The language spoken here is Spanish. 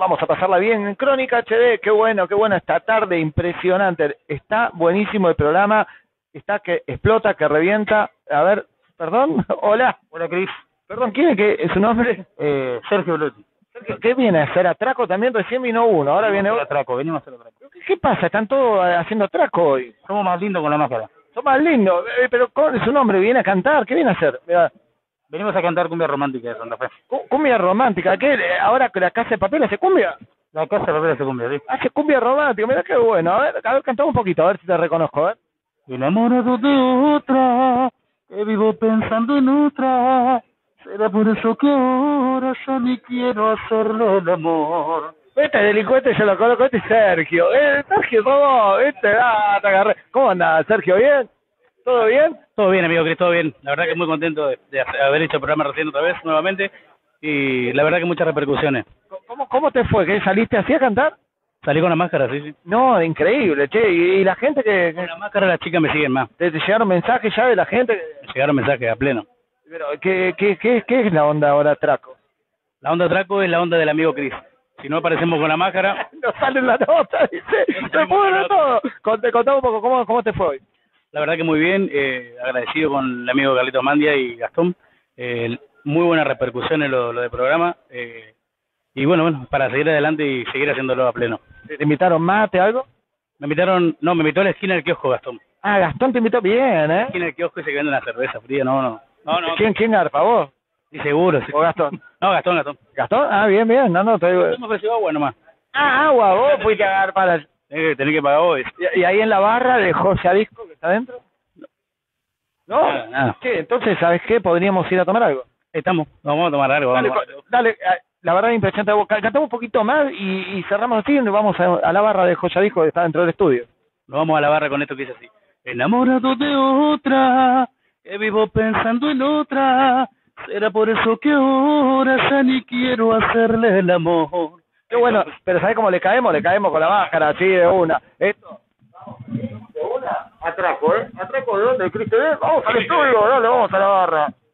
vamos a pasarla bien en Crónica HD. Qué bueno esta tarde, impresionante. Está buenísimo el programa, está que explota, que revienta. A ver, perdón, hola. Hola, Cris. Perdón, ¿quién es su nombre? Sergio Blotti. Sergio, ¿qué viene a hacer? ¿Atraco también? Recién vino uno, ahora viene otro. Atraco, venimos a hacer atraco. ¿Qué pasa? ¿Están todos haciendo atraco hoy? Somos más lindos con la máscara. Son más lindos, pero ¿cuál es su nombre? ¿Viene a cantar? ¿Qué viene a hacer? Mirá. Venimos a cantar cumbia romántica de Santa Fe. Cumbia romántica, ¿qué? Ahora que la Casa de Papel hace cumbia. La casa de papel hace cumbia, ¿sí? Hace cumbia romántica, mira qué bueno. A ver, cantame un poquito, a ver si te reconozco, a ver. Enamorado de otra, que vivo pensando en otra. Será por eso que ahora ya ni quiero hacerle el amor. Este delincuente yo lo conozco, este es Sergio. Sergio, ¿cómo? Te agarré. ¿Cómo anda, Sergio? ¿Bien? ¿Todo bien? Todo bien, amigo Cris, todo bien. La verdad que muy contento de haber hecho el programa recién otra vez, nuevamente. Y la verdad que muchas repercusiones. ¿Cómo te fue? ¿Que saliste así a cantar? Salí con la máscara, sí. No, increíble, che. ¿Y la gente que Con la máscara las chicas me siguen más. te llegaron mensajes ya de la gente? Me llegaron mensajes a pleno. Pero, ¿qué es la onda ahora, Traco? La onda atraco es la onda del amigo Cris. Si no aparecemos con la máscara... No sale la nota, dice. Se pudre todo. Contame un poco, ¿cómo te fue hoy? La verdad que muy bien, agradecido con el amigo Carlitos Mandia y Gastón. Muy buena repercusión en lo del programa. Y bueno, para seguir adelante y seguir haciéndolo a pleno. ¿Te invitaron mate, algo? Me invitó a la esquina del kiosco Gastón. Ah, Gastón te invitó bien, La esquina del kiosco y se vende una cerveza fría, no. ¿Quién arpa, vos? Sí, seguro, sí. ¿O Gastón? No, Gastón. ¿Gastón? Ah, bien, no, te digo. No me ofreció agua nomás. Ah, agua, vos fuiste a agarrar para... Tenés que pagar vos. ¿Y ahí en la barra de José Disco que está adentro? ¿No? Nada. ¿Qué? Entonces, ¿sabes qué? Podríamos ir a tomar algo. Vamos a tomar algo. Dale, la verdad es impresionante. Cantamos un poquito más y cerramos así y nos vamos a la barra de José Disco que está dentro del estudio. Nos vamos a la barra con esto que dice así. Enamorado de otra, que vivo pensando en otra. Será por eso que ahora ya ni quiero hacerle el amor. Qué bueno, pero ¿sabés cómo le caemos? Le caemos con la máscara, así de una. Esto. De una. Atraco, ¿eh? ¿Atraco de dónde, Cristo? Vamos al estudio, dale, vamos a la barra.